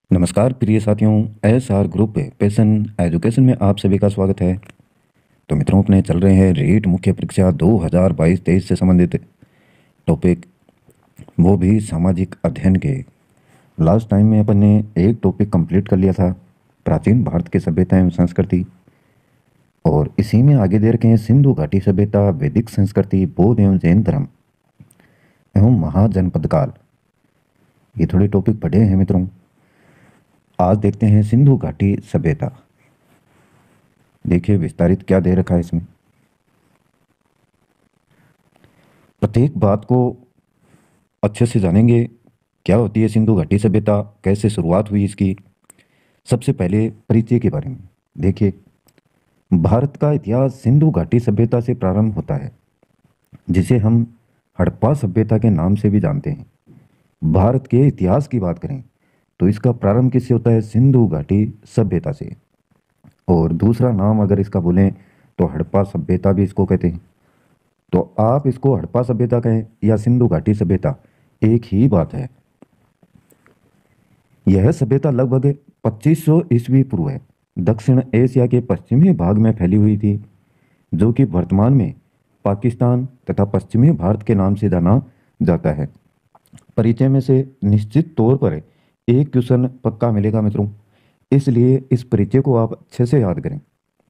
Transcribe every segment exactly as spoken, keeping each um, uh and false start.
नमस्कार प्रिय साथियों, एस आर ग्रुप पे पैशन एजुकेशन में आप सभी का स्वागत है। तो मित्रों, अपने चल रहे हैं रीट मुख्य परीक्षा दो हज़ार बाईस तेईस से संबंधित टॉपिक, वो भी सामाजिक अध्ययन के। लास्ट टाइम में अपन ने एक टॉपिक कंप्लीट कर लिया था, प्राचीन भारत की सभ्यता एवं संस्कृति, और इसी में आगे दे रखे हैं सिंधु घाटी सभ्यता, वैदिक संस्कृति, बौद्ध एवं जैन धर्म एवं महाजनपद काल। ये थोड़े टॉपिक पढ़े हैं मित्रों। आज देखते हैं सिंधु घाटी सभ्यता। देखिए विस्तारित क्या दे रखा है इसमें। प्रत्येक बात को अच्छे से जानेंगे। क्या होती है सिंधु घाटी सभ्यता, कैसे शुरुआत हुई इसकी। सबसे पहले परिचय के बारे में देखिए। भारत का इतिहास सिंधु घाटी सभ्यता से प्रारंभ होता है, जिसे हम हड़प्पा सभ्यता के नाम से भी जानते हैं। भारत के इतिहास की बात करें तो इसका प्रारंभ किससे होता है? सिंधु घाटी सभ्यता से। और दूसरा नाम अगर इसका बोलें तो हड़प्पा सभ्यता भी इसको कहते हैं। तो आप इसको हड़प्पा सभ्यता कहें या सिंधु घाटी सभ्यता, एक ही बात है। यह सभ्यता लगभग पच्चीस सौ ईस्वी पूर्व है दक्षिण एशिया के पश्चिमी भाग में फैली हुई थी, जो कि वर्तमान में पाकिस्तान तथा पश्चिमी भारत के नाम से जाना जाता है। परिचय में से निश्चित तौर पर एक क्वेश्चन पक्का मिलेगा मित्रों, इसलिए इस परिचय को आप अच्छे से याद करें।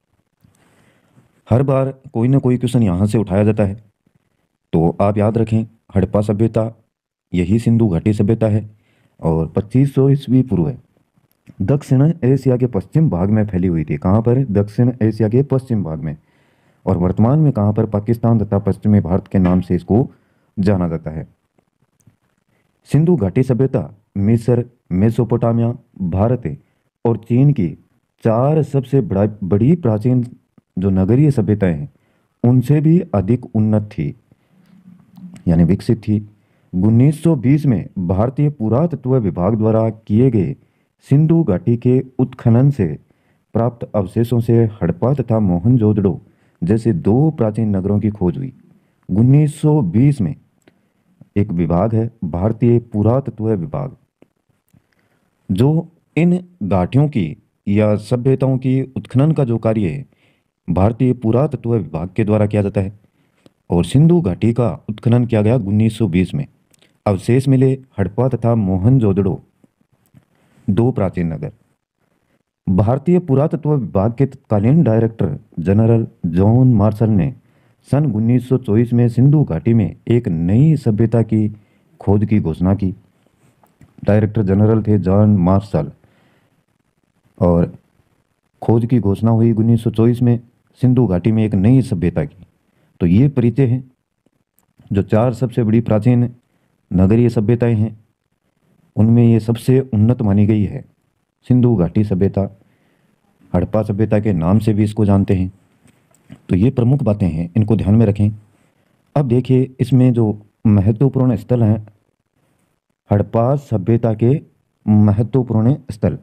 हर बार कोई ना कोई क्वेश्चन यहाँ से उठाया जाता है, तो आप याद रखें हड़प्पा सभ्यता यही सिंधु घाटी सभ्यता है और पच्चीस सौ ईस्वी पूर्व है दक्षिण एशिया के पश्चिम भाग में फैली हुई थी। कहाँ पर? दक्षिण एशिया के पश्चिम भाग में। और वर्तमान में कहाँ पर? पाकिस्तान तथा पश्चिमी भारत के नाम से इसको जाना जाता है। सिंधु घाटी सभ्यता मिस्र, मेसोपोटामिया, भारत और चीन की चार सबसे बड़ा बड़ी प्राचीन जो नगरीय सभ्यताएं हैं उनसे भी अधिक उन्नत थी, यानी विकसित थी। उन्नीस सौ बीस में भारतीय पुरातत्व विभाग द्वारा किए गए सिंधु घाटी के उत्खनन से प्राप्त अवशेषों से हड़प्पा तथा मोहनजोदड़ो जैसे दो प्राचीन नगरों की खोज हुई। उन्नीस सौ बीस में एक विभाग है भारतीय पुरातत्व विभाग, जो इन घाटियों की या सभ्यताओं की उत्खनन का जो कार्य है भारतीय पुरातत्व विभाग के द्वारा किया जाता है। और सिंधु घाटी का उत्खनन किया गया उन्नीस सौ बीस में। अवशेष मिले हड़प्पा तथा मोहनजोदड़ो, दो प्राचीन नगर। भारतीय पुरातत्व विभाग के तत्कालीन डायरेक्टर जनरल जॉन मार्शल ने सन उन्नीस सौ चौबीस में सिंधु घाटी में एक नई सभ्यता की खोज की घोषणा की। डायरेक्टर जनरल थे जॉन मार्शल, और खोज की घोषणा हुई उन्नीस सौ चौबीस में सिंधु घाटी में एक नई सभ्यता की। तो ये परिचय है। जो चार सबसे बड़ी प्राचीन नगरीय सभ्यताएं हैं उनमें ये सबसे उन्नत मानी गई है सिंधु घाटी सभ्यता। हड़प्पा सभ्यता के नाम से भी इसको जानते हैं। तो ये प्रमुख बातें हैं, इनको ध्यान में रखें। अब देखिए इसमें जो महत्वपूर्ण स्थल हैं, हड़प्पा सभ्यता के महत्वपूर्ण स्थल।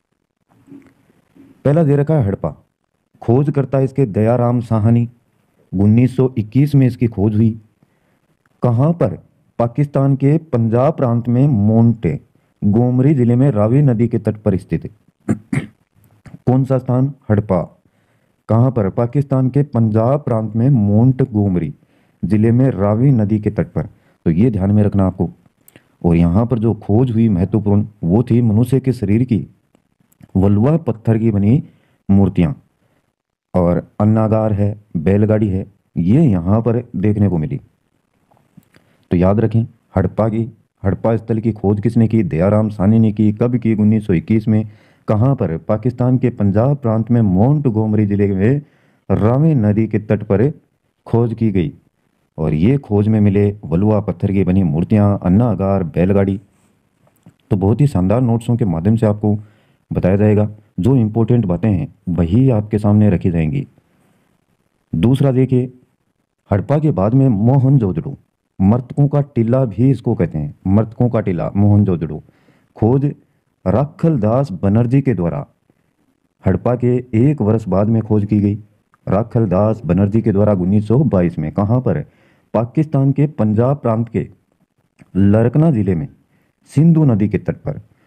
पहला दे रखा है हड़प्पा। खोज करता है इसके दयाराम साहनी। उन्नीस सौ इक्कीस में इसकी खोज हुई। कहाँ पर? पाकिस्तान के पंजाब प्रांत में मोंटे गोमरी जिले में रावी नदी के तट पर स्थित है। कौन सा स्थान? हड़प्पा। कहाँ पर? पाकिस्तान के पंजाब प्रांत में मोंट गोमरी जिले में रावी नदी के तट पर। तो ये ध्यान में रखना आपको। और यहाँ पर जो खोज हुई महत्वपूर्ण, वो थी मनुष्य के शरीर की वलुआ पत्थर की बनी मूर्तियां, और अन्नागार है, बैलगाड़ी है, ये यहाँ पर देखने को मिली। तो याद रखें हड़प्पा की हड़प्पा स्थल की खोज किसने की? दयाराम साहनी ने की। कब की? उन्नीस सौ इक्कीस में। कहाँ पर? पाकिस्तान के पंजाब प्रांत में मोंट गोमरी जिले में रावी नदी के तट पर खोज की गई। और ये खोज में मिले वलुआ पत्थर की बनी मूर्तियां, अन्नागार, बैलगाड़ी। तो बहुत ही शानदार नोट्सों के माध्यम से आपको बताया जाएगा। जो इंपॉर्टेंट बातें हैं वही आपके सामने रखी जाएंगी। दूसरा देखिए, हड़प्पा के बाद में मोहनजोदड़ो, मृतकों का टीला भी इसको कहते हैं, मृतकों का टीला मोहनजोदड़ो। खोज राखलदास बनर्जी के द्वारा हड़प्पा के एक वर्ष बाद में खोज की गई। राखलदास बनर्जी के द्वारा उन्नीस सौ बाईस में। कहाँ पर? पाकिस्तान के पंजाब प्रांत के लरकना जिले में सिंधु नदी के तट पर।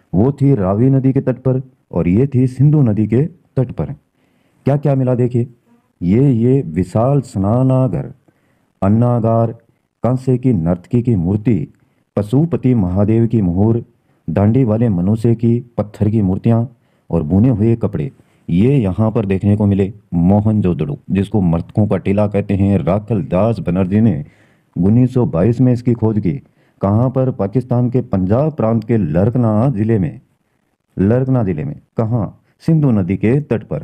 वो थी रावी नदी के तट पर और ये थी सिंधु नदी के तट पर। क्या क्या मिला देखिए, ये ये विशाल स्नानागार, अन्नागार, कांसे की नर्तकी की मूर्ति, पशुपति महादेव की मोहर, दांडी वाले मनुष्य की पत्थर की मूर्तियां और बुने हुए कपड़े, ये यहाँ पर देखने को मिले। मोहनजोदड़ो, जिसको मर्तकों का टीला कहते हैं, राखल दास बनर्जी ने उन्नीस सौ बाईस में इसकी खोज की। कहाँ पर? पाकिस्तान के पंजाब प्रांत के लरकना जिले में। लरकना जिले में कहाँ? सिंधु नदी के तट पर।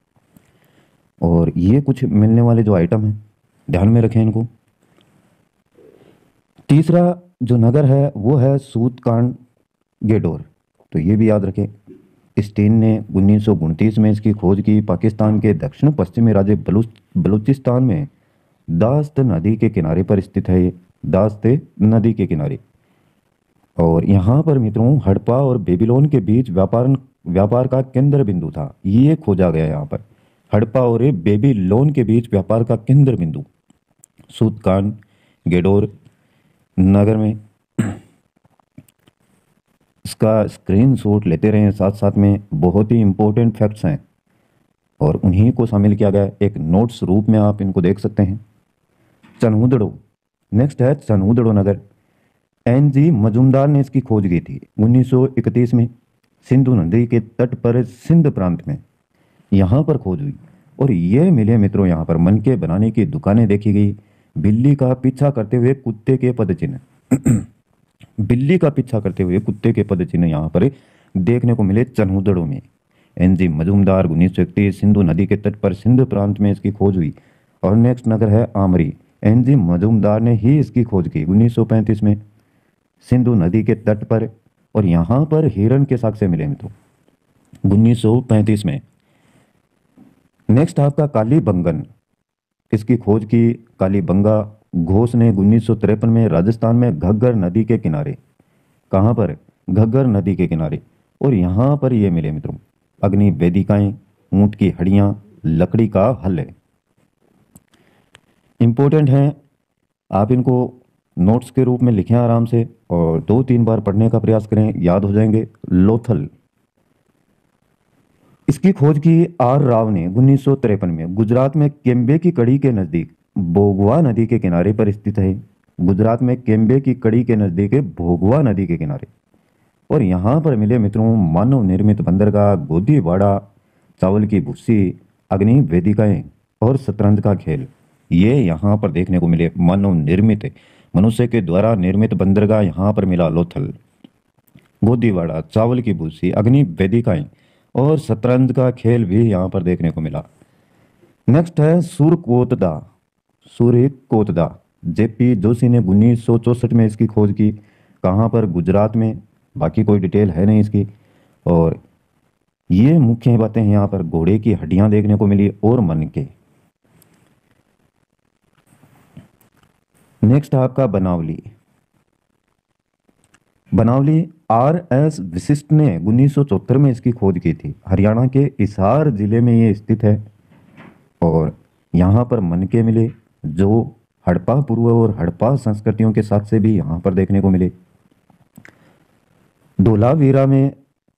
और ये कुछ मिलने वाले जो आइटम हैं, ध्यान में रखें इनको। तीसरा जो नगर है वो है सूतकांड गेडोर, तो ये भी याद रखें। स्टेन ने उन्नीस सौ उनतीस में इसकी खोज की। पाकिस्तान के दक्षिण पश्चिमी राज्य बलूच बलूचिस्तान में दास्त नदी के किनारे पर स्थित है ये, दास्त नदी के किनारे। और यहाँ पर मित्रों हड़प्पा और बेबीलोन के बीच व्यापार व्यापार का केंद्र बिंदु था, ये खोजा गया यहाँ पर। हड़प्पा और बेबीलोन के बीच व्यापार का केंद्र बिंदु सूतकांड गेडोर नगर में। इसका स्क्रीनशॉट लेते रहें, साथ साथ में बहुत ही इंपॉर्टेंट फैक्ट्स हैं और उन्हीं को शामिल किया गया है। एक नोट्स रूप में आप इनको देख सकते हैं। चनहुदड़ो, नेक्स्ट है चनहुदड़ो नगर। एन जी मजूमदार ने इसकी खोज की थी उन्नीस सौ इकतीस में, सिंधु नदी के तट पर सिंध प्रांत में। यहाँ पर खोज हुई और ये मिले मित्रों, यहाँ पर मन के बनाने की दुकानें देखी गई। बिल्ली का पीछा करते हुए कुत्ते के पदचिन्ह बिल्ली का पीछा करते हुए कुत्ते के पदचिन्ह यहाँ पर देखने को मिले चनहुदड़ो में। एन जी मजूमदार उन्नीस सौ इकतीस, सिंधु नदी के तट पर सिंध प्रांत में इसकी खोज हुई। और नेक्स्ट नगर है आमरी। एन जी मजूमदार ने ही इसकी खोज की उन्नीस सौ पैंतीस में, सिंधु नदी के तट पर। और यहाँ पर हिरण के साक्ष्य मिले मित्रों उन्नीस सौ पैंतीस में। नेक्स्ट आपका कालीबंगन, इसकी खोज की कालीबंगा घोष ने उन्नीस सौ तिरपन में राजस्थान में घग्गर नदी के किनारे। कहाँ पर? घग्गर नदी के किनारे। और यहाँ पर ये मिले मित्रों अग्नि वेदिकाएं, ऊंट की हड्डियां, लकड़ी का हल है। इंपॉर्टेंट हैं, आप इनको नोट्स के रूप में लिखें आराम से और दो तीन बार पढ़ने का प्रयास करें, याद हो जाएंगे। लोथल, इसकी खोज की आर राव ने उन्नीस सौ तिरपन में। गुजरात में केम्बे की कड़ी के नजदीक भोगवा नदी के किनारे पर स्थित है। गुजरात में केम्बे की कड़ी के नजदीक भोगवा नदी के किनारे। और यहाँ पर मिले मित्रों मानव निर्मित बंदरगाह, गोदीवाड़ा, चावल की भूसी, अग्नि वेदिकाएं और शतरंज का खेल, ये यहाँ पर देखने को मिले। मानव निर्मित, मनुष्य के द्वारा निर्मित बंदरगाह यहाँ पर मिला लोथल, गोदीवाड़ा, चावल की भूसी, अग्नि वेदिकाएं और शतरंज का खेल भी यहाँ पर देखने को मिला। नेक्स्ट है सुरकोतदा। सुरकोतदा, जेपी जोशी ने उन्नीस सौ चौसठ में इसकी खोज की। कहाँ पर? गुजरात में। बाकी कोई डिटेल है नहीं इसकी। और ये मुख्य बातें हैं यहाँ पर, घोड़े की हड्डियां देखने को मिली और मन के। नेक्स्ट आपका बनावली। बनावली आर एस विशिष्ट ने उन्नीस सौ चौहत्तर में इसकी खोज की थी। हरियाणा के हिसार जिले में ये स्थित है। और यहाँ पर मन के मिले जो हड़प्पा पूर्व और हड़प्पा संस्कृतियों के साथ से भी यहाँ पर देखने को मिले। धोलावीरा में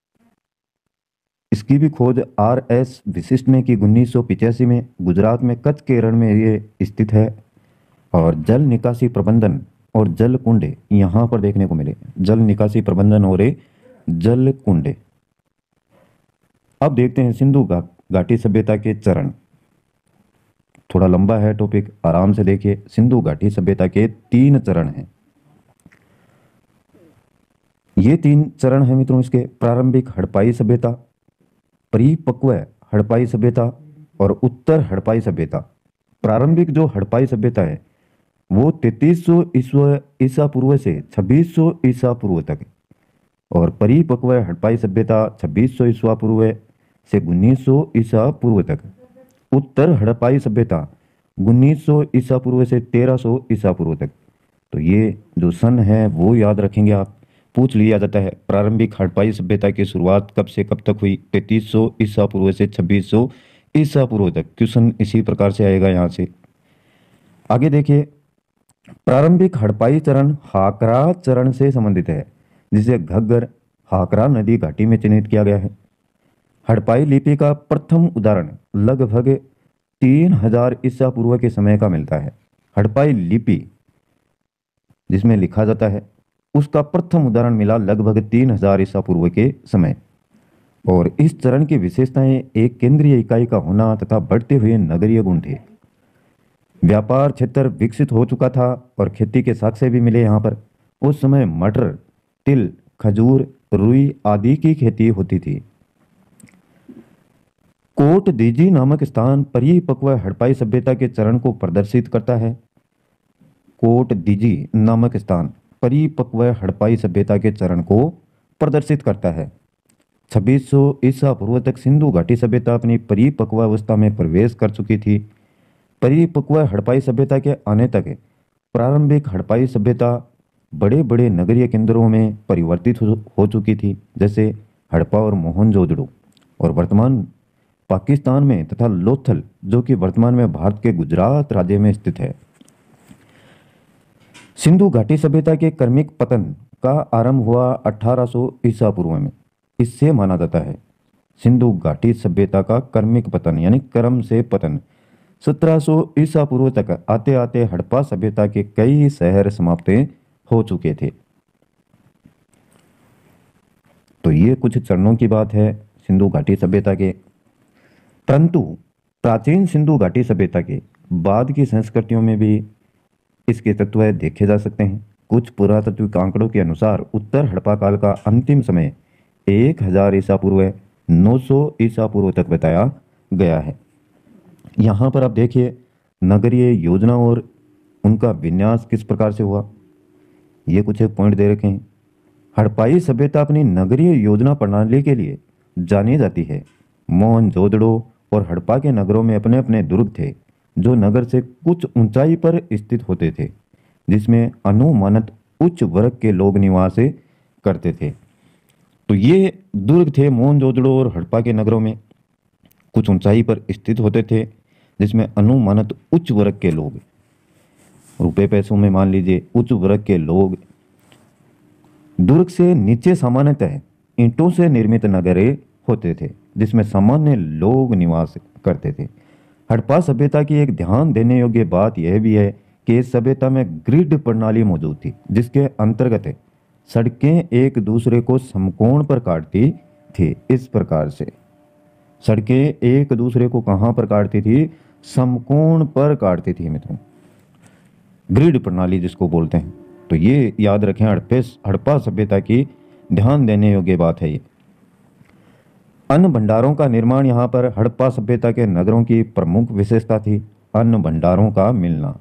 इसकी भी खोज आर एस विशिष्ट ने की उन्नीस सौ पिचासी में। गुजरात में कच्छ के रण में ये स्थित है। और जल निकासी प्रबंधन और जल कुंड यहाँ पर देखने को मिले। जल निकासी प्रबंधन और जल कुंड। अब देखते हैं सिंधु घाटी सभ्यता के चरण। थोड़ा लंबा है टॉपिक, आराम से देखिए। सिंधु घाटी सभ्यता के तीन चरण हैं। ये तीन चरण हैं मित्रों इसके। प्रारंभिक हड़प्पाई सभ्यता, परिपक्व हड़प्पाई सभ्यता और उत्तर हड़प्पाई सभ्यता। प्रारंभिक जो हड़प्पाई सभ्यता है वो तैतीस सौ ईसा पूर्व से छब्बीस सौ ईसा पूर्व तक। और परिपक्व हड़प्पाई सभ्यता छब्बीस सौ ईसा पूर्व से उन्नीस सौ ईसा पूर्व तक। उत्तर हड़प्पाई सभ्यता उन्नीस सौ ईसा पूर्व से तेरह सौ ईसा पूर्व तक। तो ये जो सन है वो याद रखेंगे आप, पूछ लिया जाता है। प्रारंभिक हड़प्पाई सभ्यता की शुरुआत कब से कब तक हुई? तैतीस सौ ईसा पूर्व से छब्बीस सौ ईसा पूर्व तक। क्वेश्चन इसी प्रकार से आएगा यहाँ से। आगे देखिए, प्रारंभिक हड़प्पाई चरण हाकरा चरण से संबंधित है, जिसे घग्गर, आकरा नदी घाटी में चिन्हित किया गया है। हड़प्पाई लिपि का प्रथम उदाहरण लगभग तीन हजार ईसा पूर्व के समय का मिलता है। हड़प्पाई लिपि जिसमें लिखा जाता है उसका प्रथम उदाहरण मिला लगभग तीन हजार ईसा पूर्व के समय। और इस चरण की विशेषताएं एक केंद्रीय इकाई का होना तथा बढ़ते हुए नगरीय गुण थे। व्यापार क्षेत्र विकसित हो चुका था और खेती के साक्ष्य भी मिले यहाँ पर। उस समय मटर, तिल, खजूर, रुई आदि की खेती होती थी। कोट दीजी नामक स्थान परिपक्व हड़प्पाई सभ्यता के चरण को प्रदर्शित करता है। कोट दीजी नामक स्थान परिपक्व हड़प्पाई सभ्यता के चरण को प्रदर्शित करता है। छब्बीस सौ ईसा पूर्व तक सिंधु घाटी सभ्यता अपनी परिपक्व अवस्था में प्रवेश कर चुकी थी। परिपक्व हड़प्पाई सभ्यता के आने तक प्रारंभिक हड़प्पाई सभ्यता बड़े बड़े नगरीय केंद्रों में परिवर्तित हो चुकी थी, जैसे हड़प्पा और मोहनजोदड़ो, और वर्तमान पाकिस्तान में तथा लोथल जो कि वर्तमान में भारत के गुजरात राज्य में स्थित है। सिंधु घाटी सभ्यता के क्रमिक पतन का आरंभ हुआ अठारह सौ ईसा पूर्व में। इससे माना जाता है सिंधु घाटी सभ्यता का क्रमिक पतन यानी क्रम से पतन सत्रह सौ ईसा पूर्व तक आते आते हड़प्पा सभ्यता के कई शहर समाप्त हो चुके थे। तो ये कुछ चरणों की बात है सिंधु घाटी सभ्यता के। परंतु प्राचीन सिंधु घाटी सभ्यता के बाद की संस्कृतियों में भी इसके तत्व देखे जा सकते हैं। कुछ पुरातात्विक आंकड़ों के अनुसार उत्तर हड़प्पा काल का अंतिम समय एक हजार ईसा पूर्व नौ सौ ईसा पूर्व तक बताया गया है। यहाँ पर आप देखिए नगरीय योजना और उनका विन्यास किस प्रकार से हुआ, ये कुछ एक पॉइंट दे रखे हैं। हड़प्पाई सभ्यता अपनी नगरीय योजना प्रणाली के लिए जानी जाती है। मोहनजोदड़ो और हड़प्पा के नगरों में अपने अपने दुर्ग थे जो नगर से कुछ ऊंचाई पर स्थित होते थे, जिसमें अनुमानित उच्च वर्ग के लोग निवास करते थे। तो ये दुर्ग थे मोहनजोदड़ो और हड़प्पा के नगरों में, कुछ ऊंचाई पर स्थित होते थे जिसमें अनुमानित उच्च वर्ग के लोग, रुपए पैसों में मान लीजिए उच्च वर्ग के लोग। दुर्ग से नीचे सामान्यतः ईंटों से निर्मित नगरे होते थे जिसमें सामान्य लोग निवास करते थे। हड़प्पा सभ्यता की एक ध्यान देने योग्य बात यह भी है कि इस सभ्यता में ग्रिड प्रणाली मौजूद थी, जिसके अंतर्गत सड़कें एक दूसरे को समकोण पर काटती थी। इस प्रकार से सड़कें एक दूसरे को कहां पर काटती थी, समकोण पर काटती थी मित्रों, ग्रिड प्रणाली जिसको बोलते हैं। तो ये याद रखें, हड़प्पे हड़प्पा सभ्यता की ध्यान देने योग्य बात है ये। अन्न भंडारों का निर्माण यहाँ पर हड़प्पा सभ्यता के नगरों की प्रमुख विशेषता थी। अन्न भंडारों का मिलना।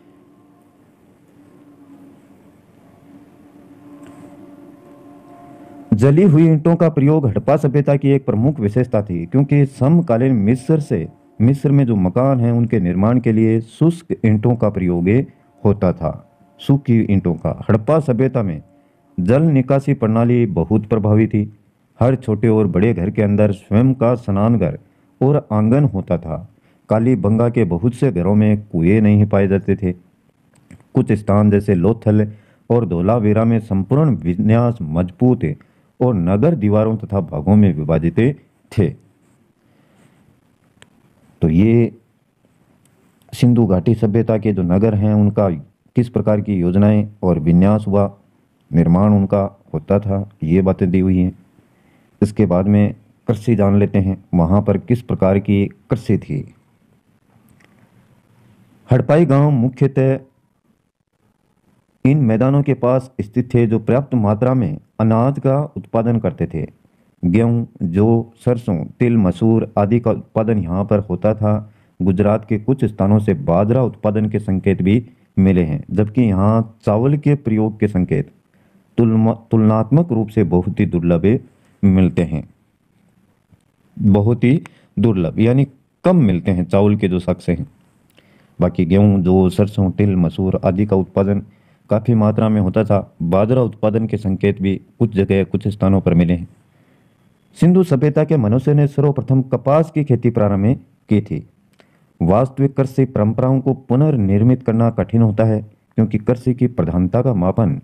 जली हुई ईंटों का प्रयोग हड़प्पा सभ्यता की एक प्रमुख विशेषता थी, क्योंकि समकालीन मिस्र से मिस्र में जो मकान हैं उनके निर्माण के लिए शुष्क ईंटों का प्रयोग होता था, सूखी ईंटों का। हड़प्पा सभ्यता में जल निकासी प्रणाली बहुत प्रभावी थी। हर छोटे और बड़े घर के अंदर स्वयं का स्नानघर और आंगन होता था। कालीबंगा के बहुत से घरों में कुएं नहीं पाए जाते थे। कुछ स्थान जैसे लोथल और धोलावीरा में संपूर्ण विन्यास मजबूत और नगर दीवारों तथा भागों में विभाजित थे। तो ये सिंधु घाटी सभ्यता के जो नगर हैं उनका किस प्रकार की योजनाएं और विन्यास हुआ, निर्माण उनका होता था, ये बातें दी हुई हैं। इसके बाद में कृषि जान लेते हैं, वहां पर किस प्रकार की कृषि थी। हड़प्पाई गांव मुख्यतः इन मैदानों के पास स्थित थे जो पर्याप्त मात्रा में अनाज का उत्पादन करते थे। गेहूं, जौ, सरसों, तिल, मसूर आदि का उत्पादन यहाँ पर होता था। गुजरात के कुछ स्थानों से बाजरा उत्पादन के संकेत भी मिले हैं, जबकि यहाँ चावल के प्रयोग के संकेत तुलनात्मक रूप से बहुत ही दुर्लभ मिलते हैं। बहुत ही दुर्लभ यानी कम मिलते हैं चावल के जो साक्ष्य हैं। बाकी गेहूं, जौ, सरसों, तिल, मसूर आदि का उत्पादन काफी मात्रा में होता था। बाजरा उत्पादन के संकेत भी कुछ जगह कुछ स्थानों पर मिले हैं। सिंधु सभ्यता के मनुष्य ने सर्वप्रथम कपास की खेती प्रारंभ की थी। वास्तविक कृषि परंपराओं को पुनर्निर्मित करना कठिन होता है, क्योंकि कृषि की प्रधानता का मापन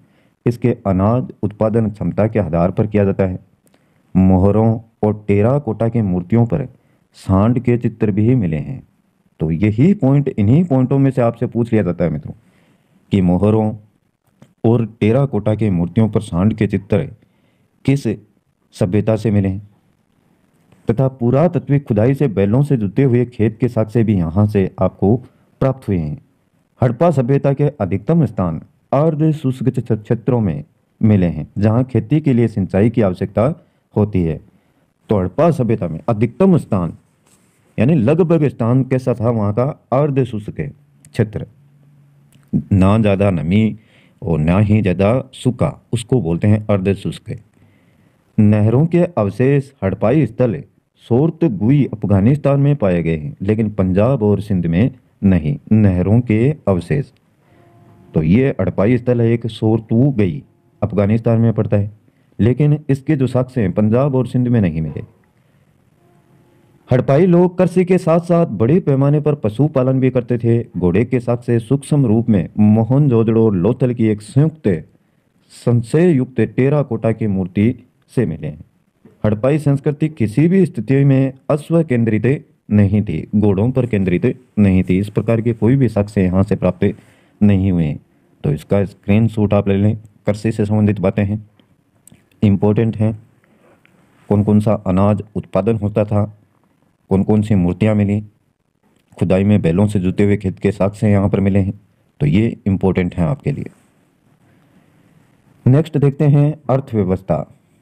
इसके अनाज उत्पादन क्षमता के आधार पर किया जाता है। मोहरों और टेराकोटा की मूर्तियों पर सांड के चित्र भी मिले हैं। तो यही पॉइंट, इन्हीं पॉइंटों में से आपसे पूछ लिया जाता है मित्रों कि मोहरों और टेराकोटा की मूर्तियों पर सांड के चित्र किस सभ्यता से मिले हैं, तथा पुरातात्विक खुदाई से बैलों से जुते हुए खेत के साक्ष्य भी यहाँ से आपको प्राप्त हुए हैं। हड़प्पा सभ्यता के अधिकतम स्थान अर्ध शुष्क क्षेत्रों में मिले हैं, जहाँ खेती के लिए सिंचाई की आवश्यकता होती है। तो हड़प्पा सभ्यता में अधिकतम स्थान यानी लगभग स्थान कैसा था वहाँ का, अर्ध शुष्क क्षेत्र, ना ज़्यादा नमी और ना ही ज़्यादा सूखा, उसको बोलते हैं अर्ध शुष्क। नहरों के अवशेष हड़प्पाई स्थल सोर्तगुई अफगानिस्तान में पाए गए हैं, लेकिन पंजाब और सिंध में नहीं। नहरों के अवशेष, तो ये हड़प्पाई स्थल है एक, सोर्तुगई अफगानिस्तान में पड़ता है, लेकिन इसके जो साक्ष्य हैं पंजाब और सिंध में नहीं मिले। हड़प्पाई लोग कृषि के साथ साथ बड़े पैमाने पर पशुपालन भी करते थे। घोड़े के साक्ष्य सूक्ष्म रूप में मोहनजोदड़ो और लोथल की एक संयुक्त संशय युक्त टेराकोटा की मूर्ति से मिले हैं। हड़प्पाई संस्कृति किसी भी स्थिति में अश्व केंद्रित नहीं थी, घोड़ों पर केंद्रित नहीं थी। इस प्रकार के कोई भी साक्ष्य यहाँ से प्राप्त नहीं हुए। तो इसका स्क्रीनशॉट आप ले लें। कृषि से संबंधित बातें हैं, इम्पोर्टेंट हैं। कौन कौन सा अनाज उत्पादन होता था, कौन कौन सी मूर्तियाँ मिली, खुदाई में बैलों से जुते हुए खेत के साक्ष्य यहाँ पर मिले हैं। तो ये इम्पोर्टेंट हैं आपके लिए। नेक्स्ट देखते हैं अर्थव्यवस्था।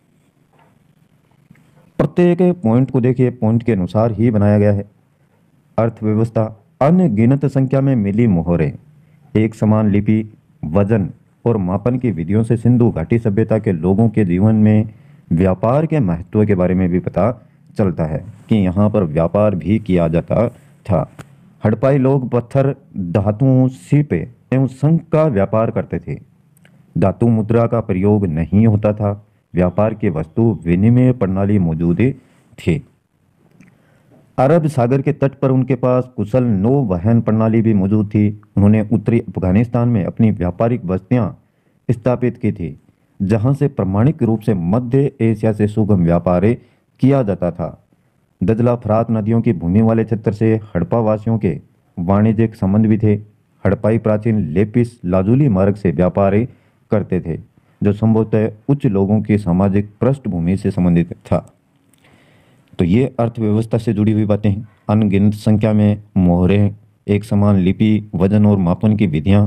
प्रत्येक पॉइंट को देखिए, पॉइंट के अनुसार ही बनाया गया है। अर्थव्यवस्था, अनगिनत संख्या में मिली मोहरें, एक समान लिपि, वजन और मापन की विधियों से सिंधु घाटी सभ्यता के लोगों के जीवन में व्यापार के महत्व के बारे में भी पता चलता है कि यहाँ पर व्यापार भी किया जाता था। हड़प्पाई लोग पत्थर, धातुओं, सीप एवं शंख का व्यापार करते थे। धातु मुद्रा का प्रयोग नहीं होता था। व्यापार की वस्तु विनिमय प्रणाली मौजूद थी। अरब सागर के तट पर उनके पास कुशल नौ वहन प्रणाली भी मौजूद थी। उन्होंने उत्तरी अफगानिस्तान में अपनी व्यापारिक बस्तियां स्थापित की थी, जहां से प्रामाणिक रूप से मध्य एशिया से सुगम व्यापार किया जाता था। दजला फरात नदियों की भूमि वाले क्षेत्र से हड़प्पा वासियों के वाणिज्यिक संबंध भी थे। हड़प्पाई प्राचीन लेपिस लाजुली मार्ग से व्यापार करते थे, जो संभवतः उच्च लोगों की सामाजिक पृष्ठभूमि से संबंधित था। तो ये अर्थव्यवस्था से जुड़ी हुई बातें हैं। अनगिनत संख्या में मोहरें, एक समान लिपि, वजन और मापन की विधियां,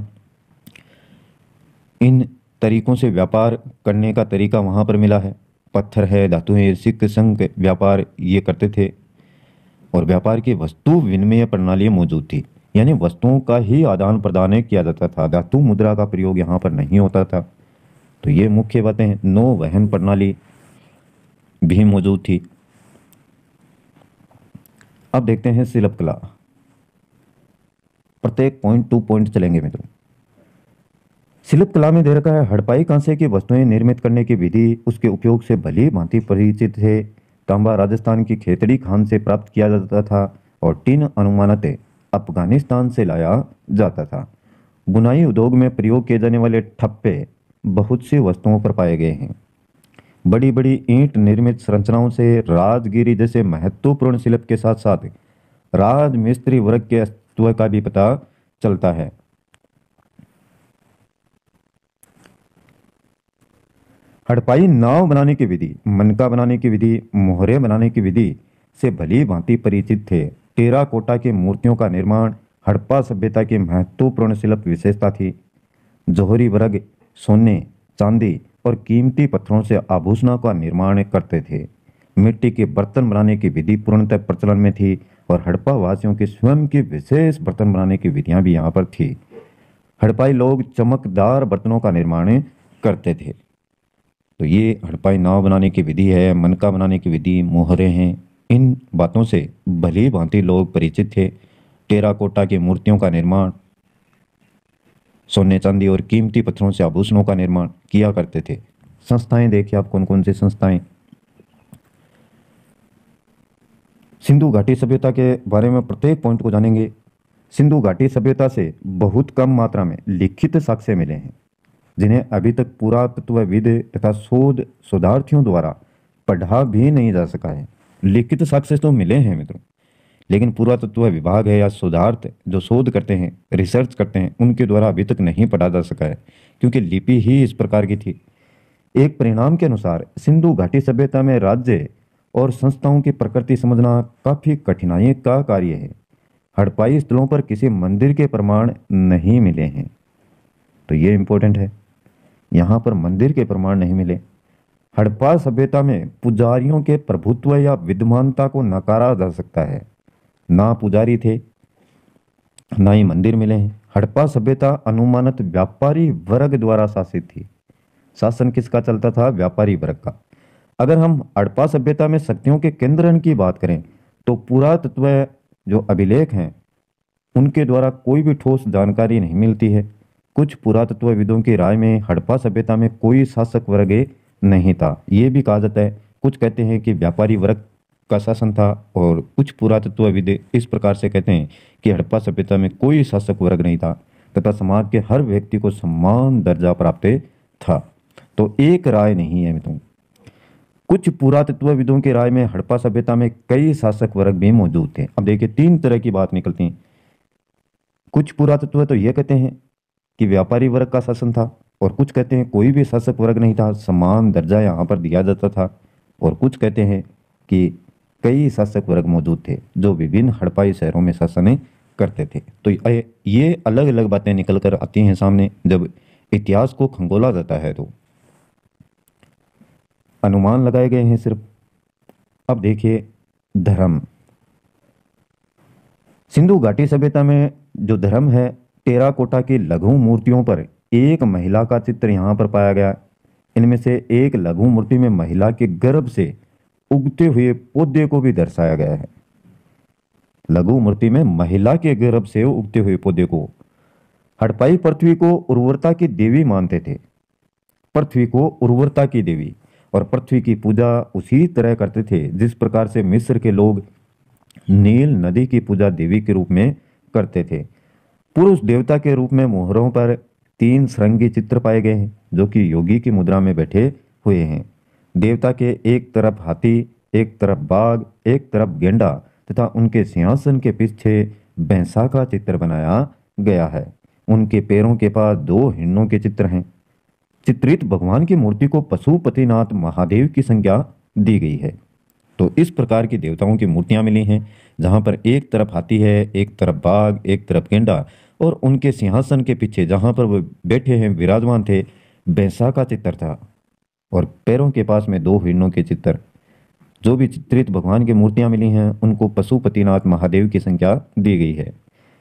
इन तरीकों से व्यापार करने का तरीका वहां पर मिला है। पत्थर है, धातुएं, सिक्के, शंख व्यापार ये करते थे। और व्यापार की वस्तु विनिमय प्रणाली मौजूद थी, यानी वस्तुओं का ही आदान प्रदान किया जाता था। धातु मुद्रा का प्रयोग यहाँ पर नहीं होता था। तो ये मुख्य बातें हैं। नौ वहन प्रणाली भी मौजूद थी। अब देखते हैं शिल्पकला। प्रत्येक पॉइंट टू पॉइंट चलेंगे मित्रों। शिल्पकला में दे रखा है, हड़प्पाई कांसे की वस्तुएं निर्मित करने की विधि उसके उपयोग से भली भांति परिचित थे। तांबा राजस्थान की खेतड़ी खान से प्राप्त किया जाता था और टीन अनुमानतः अफगानिस्तान से लाया जाता था। बुनाई उद्योग में प्रयोग किए जाने वाले ठप्पे बहुत सी वस्तुओं पर पाए गए हैं। बड़ी बड़ी ईंट निर्मित संरचनाओं से राजगिरी जैसे महत्वपूर्ण शिल्प के साथ साथ राजमिस्त्री वर्ग के अस्तित्व का भी पता चलता है। हड़प्पाई नाव बनाने की विधि, मनका बनाने की विधि, मोहरे बनाने की विधि से भली भांति परिचित थे। टेराकोटा की मूर्तियों का निर्माण हड़प्पा सभ्यता की महत्वपूर्ण शिल्प विशेषता थी। जौहरी वर्ग सोने, चांदी और कीमती पत्थरों से आभूषणों का निर्माण करते थे। मिट्टी के बर्तन बनाने की विधि पूर्णतः प्रचलन में थी और हड़प्पा वासियों की स्वयं की विशेष बर्तन बनाने की विधियां भी यहाँ पर थी। हड़प्पाई लोग चमकदार बर्तनों का निर्माण करते थे। तो ये हड़प्पाई नाव बनाने की विधि है, मनका बनाने की विधि, मोहरे हैं। इन बातों से भली भांति लोग परिचित थे। टेराकोटा की मूर्तियों का निर्माण, सोने चांदी और कीमती पत्थरों से आभूषणों का निर्माण किया करते थे। संस्थाएं देखिए आप कौन कौन सी संस्थाएं। सिंधु घाटी सभ्यता के बारे में प्रत्येक पॉइंट को जानेंगे। सिंधु घाटी सभ्यता से बहुत कम मात्रा में लिखित साक्ष्य मिले हैं। जिन्हें अभी तक पुरातत्वविद तथा शोध शोधार्थियों द्वारा पढ़ा भी नहीं जा सका है। लिखित साक्ष्य तो मिले हैं मित्रों, लेकिन पुरातत्व विभाग है या शोधार्थ जो शोध करते हैं, रिसर्च करते हैं, उनके द्वारा अभी तक नहीं पढ़ा जा सका है, क्योंकि लिपि ही इस प्रकार की थी। एक परिणाम के अनुसार सिंधु घाटी सभ्यता में राज्य और संस्थाओं की प्रकृति समझना काफी कठिनाई का कार्य है। हड़प्पाई स्थलों पर किसी मंदिर के प्रमाण नहीं मिले हैं, तो ये इंपॉर्टेंट है, यहाँ पर मंदिर के प्रमाण नहीं मिले। हड़प्पा सभ्यता में पुजारियों के प्रभुत्व या विद्यमानता को नकारा जा सकता है। ना पुजारी थे, ना ही मंदिर मिले हैं। हड़प्पा सभ्यता अनुमानित व्यापारी वर्ग द्वारा शासित थी। शासन किसका चलता था? व्यापारी वर्ग का। अगर हम हड़प्पा सभ्यता में शक्तियों के केंद्रण की बात करें तो पुरातत्व जो अभिलेख हैं उनके द्वारा कोई भी ठोस जानकारी नहीं मिलती है। कुछ पुरातत्वविदों की राय में हड़प्पा सभ्यता में कोई शासक वर्ग नहीं था, ये भी कहा जाता है। कुछ कहते हैं कि व्यापारी वर्ग का शासन था, और कुछ पुरातत्वविद इस प्रकार से कहते हैं कि हड़प्पा सभ्यता में कोई शासक वर्ग नहीं था तथा समाज के हर व्यक्ति को समान दर्जा प्राप्त था। तो एक राय नहीं है मित्रों। कुछ पुरातत्वविदों की राय में हड़प्पा सभ्यता में कई शासक वर्ग भी मौजूद थे। अब देखिए, तीन तरह की बात निकलती है। कुछ पुरातत्व तो यह कहते हैं कि व्यापारी वर्ग का शासन था, और कुछ कहते हैं कोई भी शासक वर्ग नहीं था, समान दर्जा यहाँ पर दिया जाता था, और कुछ कहते हैं कि कई शासक वर्ग मौजूद थे जो विभिन्न हड़प्पाई शहरों में शासन करते थे। तो ये अलग अलग बातें निकल कर आती हैं सामने जब इतिहास को खंगोला जाता है, तो अनुमान लगाए गए हैं सिर्फ। अब देखिए धर्म। सिंधु घाटी सभ्यता में जो धर्म है, टेराकोटा की लघु मूर्तियों पर एक महिला का चित्र यहाँ पर पाया गया। इनमें से एक लघु मूर्ति में महिला के गर्भ से उगते हुए पौधे को भी दर्शाया गया है। लघु मूर्ति में महिला के गर्भ से उगते हुए पौधे को। हड़प्पाई पृथ्वी को उर्वरता की देवी मानते थे, पृथ्वी को उर्वरता की देवी, और पृथ्वी की पूजा उसी तरह करते थे जिस प्रकार से मिस्र के लोग नील नदी की पूजा देवी के रूप में करते थे। पुरुष देवता के रूप में मोहरों पर तीन श्रृंगी चित्र पाए गए हैं जो कि योगी की मुद्रा में बैठे हुए हैं। देवता के एक तरफ हाथी, एक तरफ बाघ, एक तरफ गेंडा तथा उनके सिंहासन के पीछे भैंसा का चित्र बनाया गया है। उनके पैरों के पास दो हिरणों के चित्र हैं। चित्रित भगवान की मूर्ति को पशुपतिनाथ महादेव की संज्ञा दी गई है। तो इस प्रकार की देवताओं की मूर्तियां मिली हैं जहां पर एक तरफ हाथी है, एक तरफ बाघ, एक तरफ गेंडा, और उनके सिंहासन के पीछे जहां पर वो बैठे हैं विराजमान थे, भैंसा का चित्र था, और पैरों के पास में दो हिरणों के चित्र। जो भी चित्रित भगवान की मूर्तियां मिली हैं उनको पशुपतिनाथ महादेव की संज्ञा दी गई है।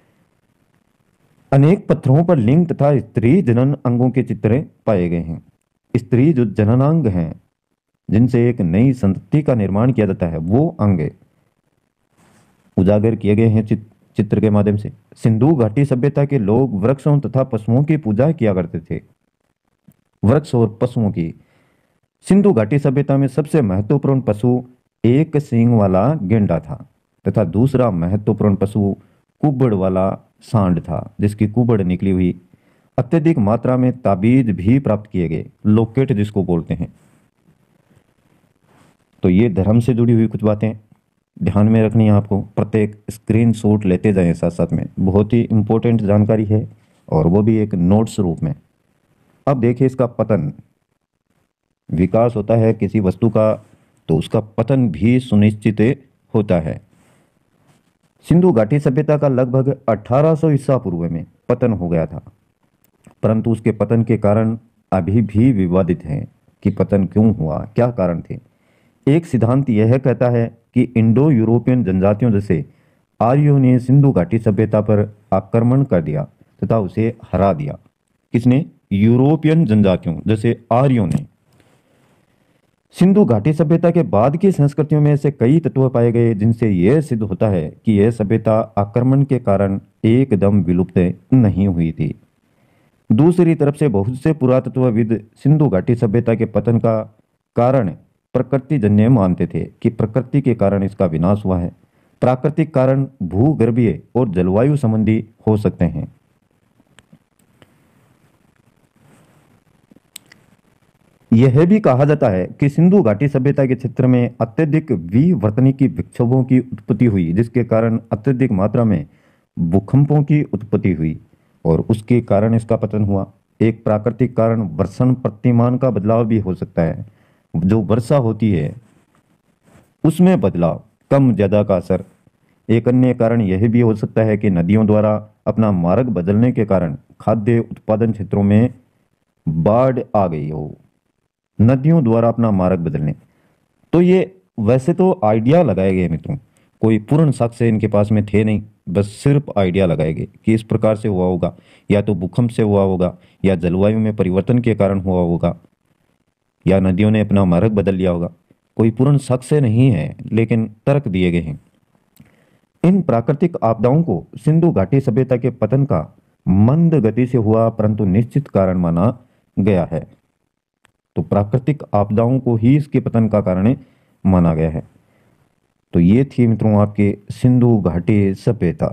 अनेक पत्थरों पर लिंग तथा स्त्री जनन अंगों के चित्र पाए गए हैं। स्त्री जो जननांग हैं जिनसे एक नई संतति का निर्माण किया जाता है, वो अंग उजागर किए गए हैं चित्र के माध्यम से। सिंधु घाटी सभ्यता के लोग वृक्षों तथा पशुओं की पूजा किया करते थे। वृक्ष और पशुओं की। सिंधु घाटी सभ्यता में सबसे महत्वपूर्ण पशु एक सींग वाला गेंडा था तथा दूसरा महत्वपूर्ण पशु कुबड़ वाला सांड था जिसकी कुबड़ निकली हुई। अत्यधिक मात्रा में ताबीज भी प्राप्त किए गए, लोकेट जिसको बोलते हैं। तो ये धर्म से जुड़ी हुई कुछ बातें ध्यान में रखनी है आपको। प्रत्येक स्क्रीनशॉट लेते जाएं साथ साथ में, बहुत ही इंपॉर्टेंट जानकारी है, और वो भी एक नोट्स रूप में। अब देखिए इसका पतन। विकास होता है किसी वस्तु का तो उसका पतन भी सुनिश्चित होता है। सिंधु घाटी सभ्यता का लगभग अठारह सौ ईसा पूर्व में पतन हो गया था, परंतु उसके पतन के कारण अभी भी विवादित हैं कि पतन क्यों हुआ, क्या कारण थे। एक सिद्धांत यह कहता है कि इंडो यूरोपियन जनजातियों जैसे आर्यों ने सिंधु घाटी सभ्यता पर आक्रमण कर दिया तथा उसे हरा दिया। किसने? यूरोपियन जनजातियों जैसे आर्यों ने। सिंधु घाटी सभ्यता के बाद की संस्कृतियों में ऐसे कई तत्व पाए गए जिनसे यह सिद्ध होता है कि यह सभ्यता आक्रमण के कारण एकदम विलुप्त नहीं हुई थी। दूसरी तरफ से बहुत से पुरातत्वविद सिंधु घाटी सभ्यता के पतन का कारण प्रकृतिजन्य मानते थे कि प्रकृति के कारण इसका विनाश हुआ है। प्राकृतिक कारण भूगर्भीय और जलवायु संबंधी हो सकते हैं। यह भी कहा जाता है कि सिंधु घाटी सभ्यता के क्षेत्र में अत्यधिक विवर्तनिकी विक्षोभों की उत्पत्ति हुई, जिसके कारण अत्यधिक मात्रा में भूकंपों की उत्पत्ति हुई और उसके कारण इसका पतन हुआ। एक प्राकृतिक कारण वर्षण प्रतिमान का बदलाव भी हो सकता है। जो वर्षा होती है उसमें बदलाव, कम ज्यादा का असर। एक अन्य कारण यह भी हो सकता है कि नदियों द्वारा अपना मार्ग बदलने के कारण खाद्य उत्पादन क्षेत्रों में बाढ़ आ गई हो। नदियों द्वारा अपना मार्ग बदलने, तो ये वैसे तो आइडिया लगाए गए मित्रों, कोई पूर्ण साक्ष्य इनके पास में थे नहीं, बस सिर्फ आइडिया लगाए गए कि इस प्रकार से हुआ होगा, या तो भूकंप से हुआ होगा, या जलवायु में परिवर्तन के कारण हुआ होगा, या नदियों ने अपना मार्ग बदल लिया होगा। कोई पूर्ण साक्ष्य नहीं है, लेकिन तर्क दिए गए हैं। इन प्राकृतिक आपदाओं को सिंधु घाटी सभ्यता के पतन का मंद गति से हुआ परंतु निश्चित कारण माना गया है। तो प्राकृतिक आपदाओं को ही इसके पतन का कारण माना गया है। तो ये थी मित्रों आपके सिंधु घाटी सभ्यता।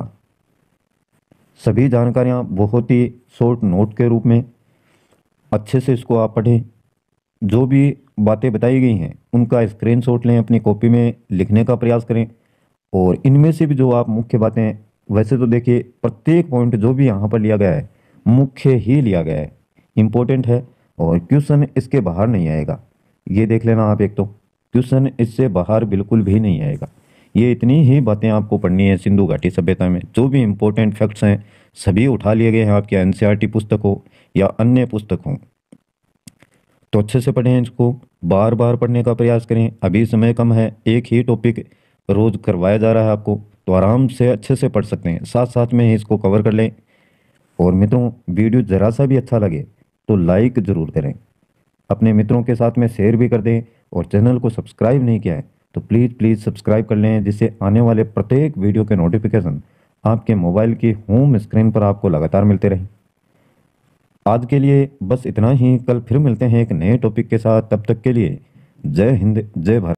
सभी जानकारियां बहुत ही शॉर्ट नोट के रूप में अच्छे से इसको आप पढ़ें। जो भी बातें बताई गई हैं उनका स्क्रीनशॉट लें, अपनी कॉपी में लिखने का प्रयास करें, और इनमें से भी जो आप मुख्य बातें, वैसे तो देखिए प्रत्येक पॉइंट जो भी यहाँ पर लिया गया है मुख्य ही लिया गया है, इम्पोर्टेंट है, और क्वेश्चन इसके बाहर नहीं आएगा। ये देख लेना आप, एक तो क्वेश्चन इससे बाहर बिल्कुल भी नहीं आएगा। ये इतनी ही बातें आपको पढ़नी है सिंधु घाटी सभ्यता में। जो भी इम्पोर्टेंट फैक्ट्स हैं सभी उठा लिए गए हैं आपके एनसीईआरटी पुस्तक हो या अन्य पुस्तक हो। तो अच्छे से पढ़ें, इसको बार बार पढ़ने का प्रयास करें। अभी समय कम है, एक ही टॉपिक रोज करवाया जा रहा है आपको, तो आराम से अच्छे से पढ़ सकते हैं, साथ साथ में ही इसको कवर कर लें। और मित्रों, वीडियो ज़रा सा भी अच्छा लगे तो लाइक ज़रूर करें, अपने मित्रों के साथ में शेयर भी कर दें, और चैनल को सब्सक्राइब नहीं किया है तो प्लीज़ प्लीज़ सब्सक्राइब कर लें, जिससे आने वाले प्रत्येक वीडियो के नोटिफिकेशन आपके मोबाइल की होम स्क्रीन पर आपको लगातार मिलते रहें। आज के लिए बस इतना ही, कल फिर मिलते हैं एक नए टॉपिक के साथ। तब तक के लिए जय हिंद, जय भारत।